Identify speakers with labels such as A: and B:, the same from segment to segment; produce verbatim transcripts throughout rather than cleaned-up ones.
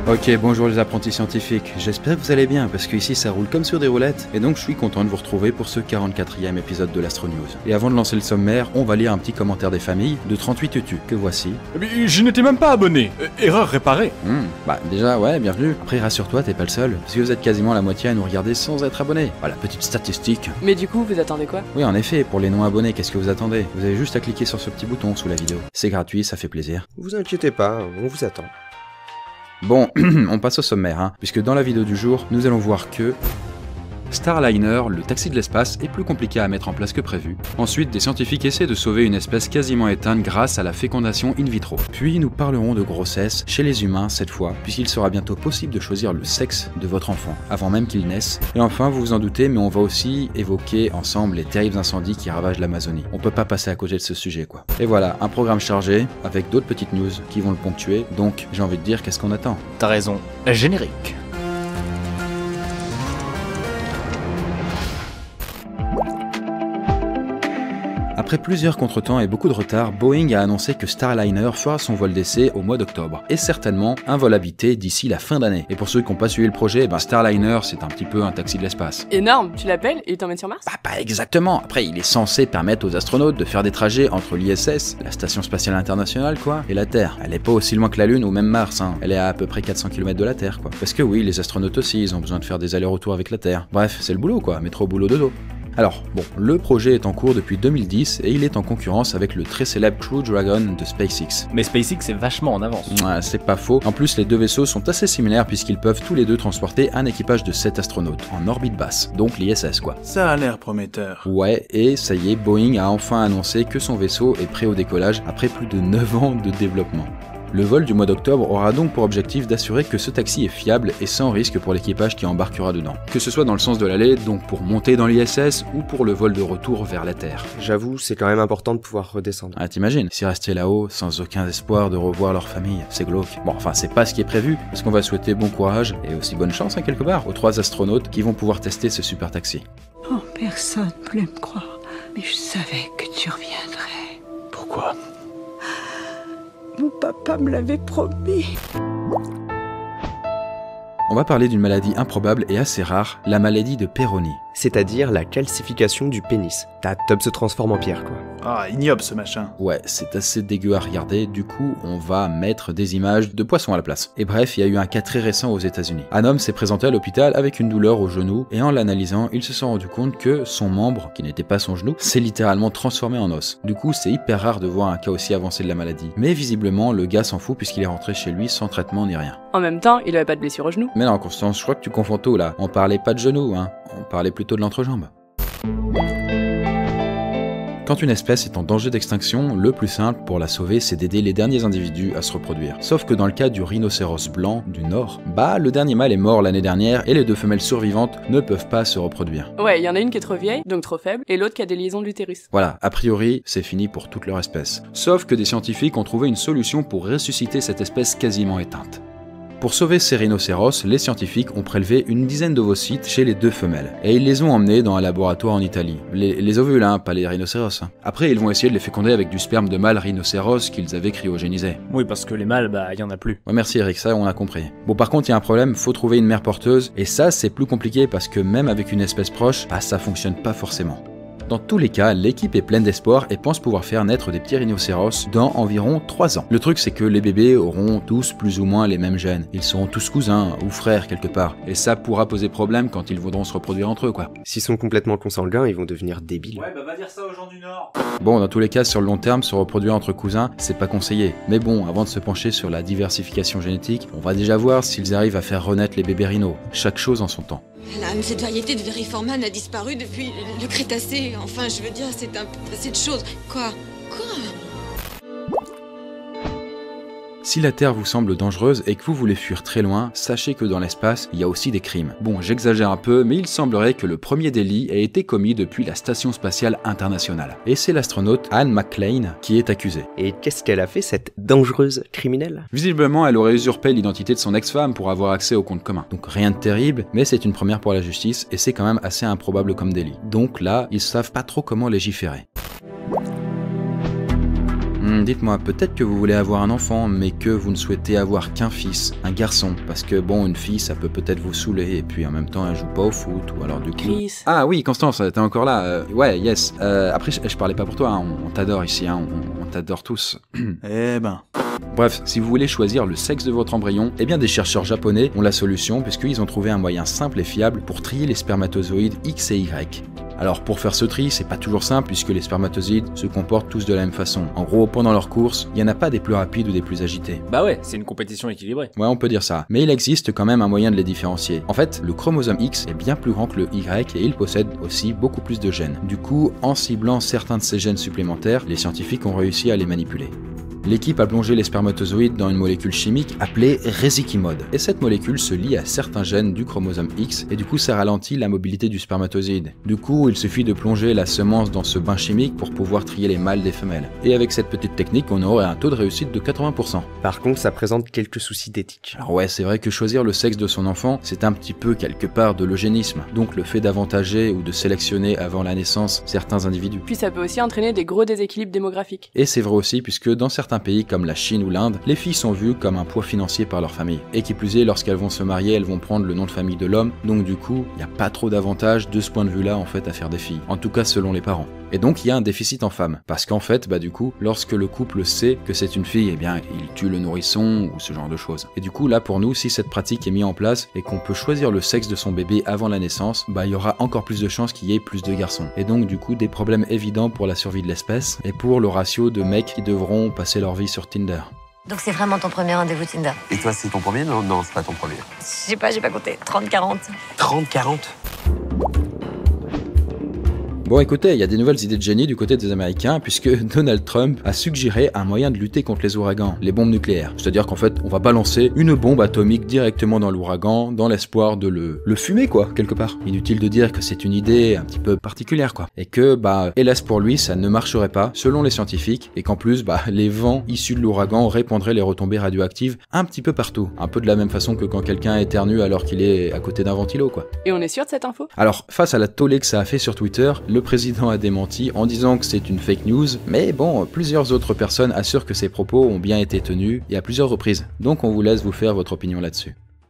A: Ok, bonjour les apprentis scientifiques, j'espère que vous allez bien parce que ici ça roule comme sur des roulettes et donc je suis content de vous retrouver pour ce quarante-quatrième épisode de l'Astro News. Et avant de lancer le sommaire, on va lire un petit commentaire des familles de trente-huit tutus que voici.
B: Mais je n'étais même pas abonné, euh, erreur réparée.
A: Hmm, bah déjà ouais, bienvenue. Après rassure-toi, t'es pas le seul, parce que vous êtes quasiment la moitié à nous regarder sans être abonné. Voilà, petite statistique.
C: Mais du coup, vous attendez quoi?
A: Oui en effet, pour les non-abonnés, qu'est-ce que vous attendez? Vous avez juste à cliquer sur ce petit bouton sous la vidéo. C'est gratuit, ça fait plaisir.
D: Vous inquiétez pas, on vous attend.
A: Bon, on passe au sommaire, hein, puisque dans la vidéo du jour, nous allons voir que Starliner, le taxi de l'espace, est plus compliqué à mettre en place que prévu. Ensuite, des scientifiques essaient de sauver une espèce quasiment éteinte grâce à la fécondation in vitro. Puis nous parlerons de grossesse chez les humains cette fois, puisqu'il sera bientôt possible de choisir le sexe de votre enfant, avant même qu'il naisse. Et enfin, vous vous en doutez, mais on va aussi évoquer ensemble les terribles incendies qui ravagent l'Amazonie. On peut pas passer à côté de ce sujet, quoi. Et voilà, un programme chargé, avec d'autres petites news qui vont le ponctuer, donc j'ai envie de dire qu'est-ce qu'on attend.
B: T'as raison, générique.
A: Après plusieurs contretemps et beaucoup de retard, Boeing a annoncé que Starliner fera son vol d'essai au mois d'octobre, et certainement un vol habité d'ici la fin d'année. Et pour ceux qui n'ont pas suivi le projet, ben Starliner c'est un petit peu un taxi de l'espace.
C: Énorme, tu l'appelles et il t'emmène sur Mars?
A: Bah pas exactement, après il est censé permettre aux astronautes de faire des trajets entre l'I S S, la Station Spatiale Internationale quoi, et la Terre. Elle est pas aussi loin que la Lune ou même Mars, hein. Elle est à à peu près quatre cents kilomètres de la Terre quoi. Parce que oui, les astronautes aussi, ils ont besoin de faire des allers-retours avec la Terre. Bref, c'est le boulot quoi, métro boulot dodo. Alors, bon, le projet est en cours depuis deux mille dix et il est en concurrence avec le très célèbre Crew Dragon de SpaceX.
B: Mais SpaceX est vachement en avance.
A: Ouais, c'est pas faux. En plus, les deux vaisseaux sont assez similaires puisqu'ils peuvent tous les deux transporter un équipage de sept astronautes en orbite basse, donc l'I S S quoi.
E: Ça a l'air prometteur.
A: Ouais, et ça y est, Boeing a enfin annoncé que son vaisseau est prêt au décollage après plus de neuf ans de développement. Le vol du mois d'octobre aura donc pour objectif d'assurer que ce taxi est fiable et sans risque pour l'équipage qui embarquera dedans. Que ce soit dans le sens de l'aller, donc pour monter dans l'I S S, ou pour le vol de retour vers la Terre.
D: J'avoue, c'est quand même important de pouvoir redescendre.
A: Ah t'imagines, s'y rester là-haut, sans aucun espoir de revoir leur famille, c'est glauque. Bon enfin c'est pas ce qui est prévu, parce qu'on va souhaiter bon courage, et aussi bonne chance hein, quelque part, aux trois astronautes qui vont pouvoir tester ce super taxi.
F: Oh, personne voulait me croire, mais je savais que tu reviendrais.
E: Pourquoi?
F: Mon papa me l'avait promis.
A: On va parler d'une maladie improbable et assez rare, la maladie de Peyronie.
D: C'est-à-dire la calcification du pénis. Ta tub se transforme en pierre, quoi.
E: Ah, ignoble ce machin.
A: Ouais, c'est assez dégueu à regarder, du coup, on va mettre des images de poissons à la place. Et bref, il y a eu un cas très récent aux États-Unis. Un homme s'est présenté à l'hôpital avec une douleur au genou, et en l'analysant, il se sont rendu compte que son membre, qui n'était pas son genou, s'est littéralement transformé en os. Du coup, c'est hyper rare de voir un cas aussi avancé de la maladie. Mais visiblement, le gars s'en fout puisqu'il est rentré chez lui sans traitement ni rien.
C: En même temps, il avait pas de blessure au genou.
A: Mais non, Constance, je crois que tu confonds tout là. On parlait pas de genou, hein. On parlait plutôt de l'entrejambe. Quand une espèce est en danger d'extinction, le plus simple pour la sauver, c'est d'aider les derniers individus à se reproduire. Sauf que dans le cas du rhinocéros blanc du Nord, bah le dernier mâle est mort l'année dernière et les deux femelles survivantes ne peuvent pas se reproduire.
C: Ouais, il y en a une qui est trop vieille, donc trop faible, et l'autre qui a des liaisons de l'utérus.
A: Voilà, a priori, c'est fini pour toute leur espèce. Sauf que des scientifiques ont trouvé une solution pour ressusciter cette espèce quasiment éteinte. Pour sauver ces rhinocéros, les scientifiques ont prélevé une dizaine d'ovocytes chez les deux femelles, et ils les ont emmenés dans un laboratoire en Italie. Les, les ovules, hein, pas les rhinocéros. Hein. Après, ils vont essayer de les féconder avec du sperme de mâle rhinocéros qu'ils avaient cryogénisé.
B: Oui, parce que les mâles, bah, y en a plus.
A: Ouais, merci Eric, ça on a compris. Bon, par contre, il y a un problème, faut trouver une mère porteuse, et ça, c'est plus compliqué parce que même avec une espèce proche, bah, ça fonctionne pas forcément. Dans tous les cas, l'équipe est pleine d'espoir et pense pouvoir faire naître des petits rhinocéros dans environ trois ans. Le truc c'est que les bébés auront tous plus ou moins les mêmes gènes. Ils seront tous cousins ou frères quelque part. Et ça pourra poser problème quand ils voudront se reproduire entre eux quoi.
D: S'ils sont complètement consanguins, ils vont devenir débiles.
E: Ouais, bah va dire ça aux gens du Nord.
A: Bon, dans tous les cas, sur le long terme, se reproduire entre cousins, c'est pas conseillé. Mais bon, avant de se pencher sur la diversification génétique, on va déjà voir s'ils arrivent à faire renaître les bébés rhinos. Chaque chose en son temps.
G: Là, cette variété de Veriforman a disparu depuis le Crétacé. Enfin, je veux dire, c'est un assez de choses. Quoi? Quoi?
A: Si la Terre vous semble dangereuse et que vous voulez fuir très loin, sachez que dans l'espace, il y a aussi des crimes. Bon, j'exagère un peu, mais il semblerait que le premier délit ait été commis depuis la Station Spatiale Internationale. Et c'est l'astronaute Anne McClain qui est accusée.
D: Et qu'est-ce qu'elle a fait, cette dangereuse criminelle?
A: Visiblement, elle aurait usurpé l'identité de son ex-femme pour avoir accès au compte commun. Donc rien de terrible, mais c'est une première pour la justice et c'est quand même assez improbable comme délit. Donc là, ils savent pas trop comment légiférer. Hum, dites-moi, peut-être que vous voulez avoir un enfant, mais que vous ne souhaitez avoir qu'un fils, un garçon, parce que bon, une fille, ça peut peut-être vous saouler, et puis en même temps, elle joue pas au foot, ou alors du coup...
C: Chris.
A: Ah oui, Constance, t'es encore là. Euh, ouais, yes. Euh, après, je, je parlais pas pour toi, hein, on, on t'adore ici, hein, on, on t'adore tous.
E: Eh ben...
A: Bref, si vous voulez choisir le sexe de votre embryon, eh bien des chercheurs japonais ont la solution puisqu'ils ont trouvé un moyen simple et fiable pour trier les spermatozoïdes X et Y. Alors pour faire ce tri, c'est pas toujours simple puisque les spermatozoïdes se comportent tous de la même façon. En gros, pendant leur course, il y en a pas des plus rapides ou des plus agités.
B: Bah ouais, c'est une compétition équilibrée.
A: Ouais, on peut dire ça. Mais il existe quand même un moyen de les différencier. En fait, le chromosome X est bien plus grand que le Y et il possède aussi beaucoup plus de gènes. Du coup, en ciblant certains de ces gènes supplémentaires, les scientifiques ont réussi à les manipuler. L'équipe a plongé les spermatozoïdes dans une molécule chimique appelée résykimode. Et cette molécule se lie à certains gènes du chromosome X et du coup ça ralentit la mobilité du spermatozoïde. Du coup, il suffit de plonger la semence dans ce bain chimique pour pouvoir trier les mâles des femelles. Et avec cette petite technique, on aurait un taux de réussite de quatre-vingts pour cent.
D: Par contre, ça présente quelques soucis d'éthique.
A: Alors ouais, c'est vrai que choisir le sexe de son enfant, c'est un petit peu quelque part de l'eugénisme. Donc le fait d'avantager ou de sélectionner avant la naissance certains individus.
C: Puis ça peut aussi entraîner des gros déséquilibres démographiques.
A: Et c'est vrai aussi puisque dans certains pays comme la Chine ou l'Inde, les filles sont vues comme un poids financier par leur famille. Et qui plus est, lorsqu'elles vont se marier, elles vont prendre le nom de famille de l'homme, donc du coup, il n'y a pas trop d'avantages de ce point de vue-là en fait à faire des filles. En tout cas selon les parents. Et donc il y a un déficit en femmes. Parce qu'en fait, bah du coup, lorsque le couple sait que c'est une fille, eh bien il tue le nourrisson ou ce genre de choses. Et du coup là pour nous, si cette pratique est mise en place et qu'on peut choisir le sexe de son bébé avant la naissance, bah il y aura encore plus de chances qu'il y ait plus de garçons. Et donc du coup des problèmes évidents pour la survie de l'espèce et pour le ratio de mecs qui devront passer leur vie sur Tinder.
H: Donc c'est vraiment ton premier rendez-vous Tinder?
I: Et toi, c'est ton premier? Non, non, c'est pas ton premier.
H: Je sais pas, j'ai pas compté. trente quarante.
I: trente quarante?
A: Bon écoutez, il y a des nouvelles idées de génie du côté des Américains puisque Donald Trump a suggéré un moyen de lutter contre les ouragans, les bombes nucléaires. C'est-à-dire qu'en fait, on va balancer une bombe atomique directement dans l'ouragan dans l'espoir de le, le fumer quoi, quelque part. Inutile de dire que c'est une idée un petit peu particulière quoi. Et que, bah, hélas pour lui, ça ne marcherait pas selon les scientifiques et qu'en plus, bah, les vents issus de l'ouragan répandraient les retombées radioactives un petit peu partout. Un peu de la même façon que quand quelqu'un éternue alors qu'il est à côté d'un ventilo quoi.
C: Et on est sûr de cette info?
A: Alors, face à la tollée que ça a fait sur Twitter, le président a démenti en disant que c'est une fake news, mais bon, plusieurs autres personnes assurent que ces propos ont bien été tenus et à plusieurs reprises. Donc on vous laisse vous faire votre opinion là-dessus.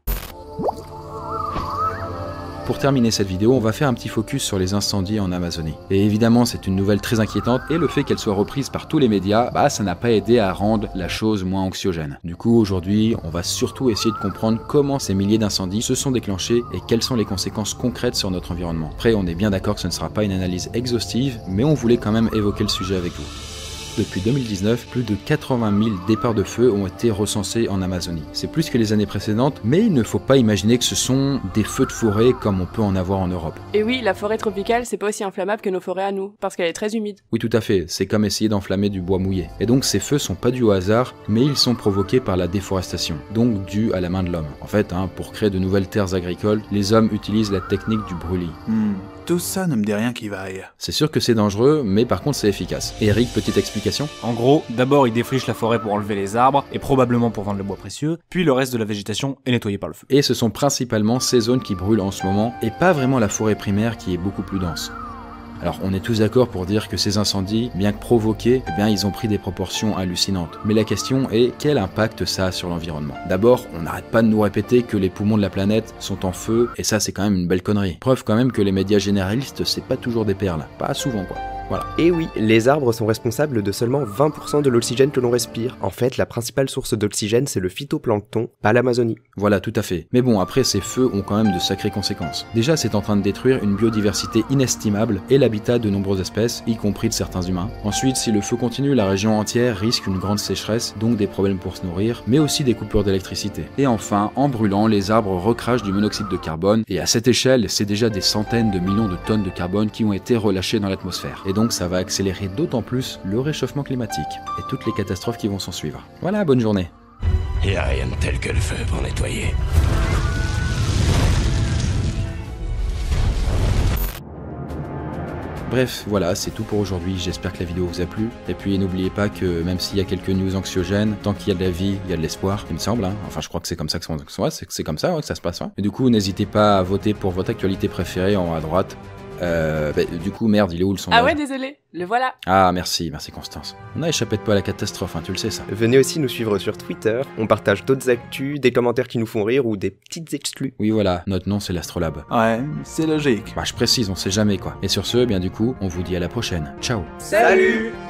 A: Pour terminer cette vidéo, on va faire un petit focus sur les incendies en Amazonie. Et évidemment, c'est une nouvelle très inquiétante et le fait qu'elle soit reprise par tous les médias, bah ça n'a pas aidé à rendre la chose moins anxiogène. Du coup, aujourd'hui, on va surtout essayer de comprendre comment ces milliers d'incendies se sont déclenchés et quelles sont les conséquences concrètes sur notre environnement. Après, on est bien d'accord que ce ne sera pas une analyse exhaustive, mais on voulait quand même évoquer le sujet avec vous. Depuis deux mille dix-neuf, plus de quatre-vingt mille départs de feu ont été recensés en Amazonie. C'est plus que les années précédentes, mais il ne faut pas imaginer que ce sont des feux de forêt comme on peut en avoir en Europe.
C: Et oui, la forêt tropicale, c'est pas aussi inflammable que nos forêts à nous, parce qu'elle est très humide.
A: Oui, tout à fait, c'est comme essayer d'enflammer du bois mouillé. Et donc ces feux sont pas dus au hasard, mais ils sont provoqués par la déforestation, donc dus à la main de l'homme. En fait, hein, pour créer de nouvelles terres agricoles, les hommes utilisent la technique du brûlis.
E: Hmm. Tout ça ne me dit rien qui vaille.
A: C'est sûr que c'est dangereux, mais par contre c'est efficace. Eric, petite explication?
B: En gros, d'abord ils défrichent la forêt pour enlever les arbres, et probablement pour vendre le bois précieux, puis le reste de la végétation est nettoyé par le feu.
A: Et ce sont principalement ces zones qui brûlent en ce moment, et pas vraiment la forêt primaire qui est beaucoup plus dense. Alors on est tous d'accord pour dire que ces incendies, bien que provoqués, eh bien ils ont pris des proportions hallucinantes. Mais la question est, quel impact ça a sur l'environnement? D'abord, on n'arrête pas de nous répéter que les poumons de la planète sont en feu, et ça c'est quand même une belle connerie. Preuve quand même que les médias généralistes, c'est pas toujours des perles. Pas souvent quoi. Voilà.
D: Et oui, les arbres sont responsables de seulement vingt pour cent de l'oxygène que l'on respire. En fait, la principale source d'oxygène, c'est le phytoplancton, pas l'Amazonie.
A: Voilà, tout à fait. Mais bon, après, ces feux ont quand même de sacrées conséquences. Déjà, c'est en train de détruire une biodiversité inestimable et l'habitat de nombreuses espèces, y compris de certains humains. Ensuite, si le feu continue, la région entière risque une grande sécheresse, donc des problèmes pour se nourrir, mais aussi des coupures d'électricité. Et enfin, en brûlant, les arbres recrachent du monoxyde de carbone, et à cette échelle, c'est déjà des centaines de millions de tonnes de carbone qui ont été relâchées dans l'atmosphère. Et donc ça va accélérer d'autant plus le réchauffement climatique et toutes les catastrophes qui vont s'en suivre. Voilà, bonne journée.
I: Y a rien de tel que le feu pour nettoyer.
A: Bref, voilà, c'est tout pour aujourd'hui, j'espère que la vidéo vous a plu. Et puis n'oubliez pas que même s'il y a quelques news anxiogènes, tant qu'il y a de la vie, il y a de l'espoir, il me semble. Hein. Enfin, je crois que c'est comme ça que ça, c'est comme ça ouais, que ça se passe. Hein. Et du coup, n'hésitez pas à voter pour votre actualité préférée en haut à droite. Euh, bah, du coup, merde, il est où le sondage?
C: Ah ouais, désolé, le voilà.
A: Ah, merci, merci Constance. On a échappé de peu à la catastrophe, hein, tu le sais ça.
D: Venez aussi nous suivre sur Twitter, on partage d'autres actus, des commentaires qui nous font rire ou des petites exclus.
A: Oui, voilà, notre nom c'est l'Astrolabe.
E: Ouais, c'est logique.
A: Bah, je précise, on sait jamais quoi. Et sur ce, bien du coup, on vous dit à la prochaine. Ciao.
D: Salut!